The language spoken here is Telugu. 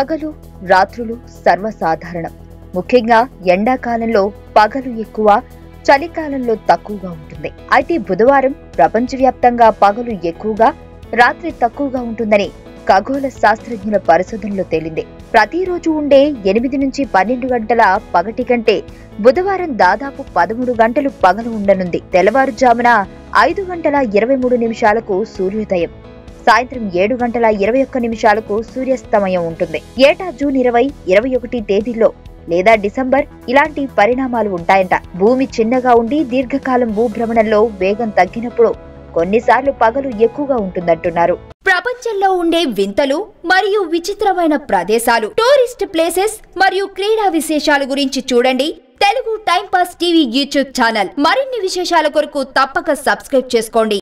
పగలు రాత్రులు సర్వసాధారణం. ముఖ్యంగా ఎండాకాలంలో పగలు ఎక్కువ, చలికాలంలో తక్కువగా ఉంటుంది. అయితే బుధవారం ప్రపంచవ్యాప్తంగా పగలు ఎక్కువగా, రాత్రి తక్కువగా ఉంటుందని ఖగోళ శాస్త్రజ్ఞుల పరిశోధనలో తేలింది. ప్రతిరోజు ఉండే 8 నుంచి 12 గంటల పగటి కంటే బుధవారం దాదాపు 13 గంటలు పగలు ఉండనుంది. తెల్లవారుజామున 5 గంటల 23 నిమిషాలకు సూర్యోదయం, సాయంత్రం 7 గంటల 21 నిమిషాలకు సూర్యాస్తమయం ఉంటుంది. ఏటా జూన్ 20, 21 తేదీల్లో లేదా డిసెంబర్ ఇలాంటి పరిణామాలు ఉంటాయంట. భూమి చిన్నగా ఉండి దీర్ఘకాలం భూభ్రమణంలో వేగం తగ్గినప్పుడు కొన్నిసార్లు పగలు ఎక్కువగా ఉంటుందంటున్నారు. ప్రపంచంలో ఉండే వింతలు మరియు విచిత్రమైన ప్రదేశాలు, టూరిస్ట్ ప్లేసెస్ మరియు క్రీడా విశేషాల గురించి చూడండి Telugu time pass TV YouTube channel. మరిన్ని విశేషాల కొరకు తప్పక సబ్స్క్రైబ్ చేసుకోండి.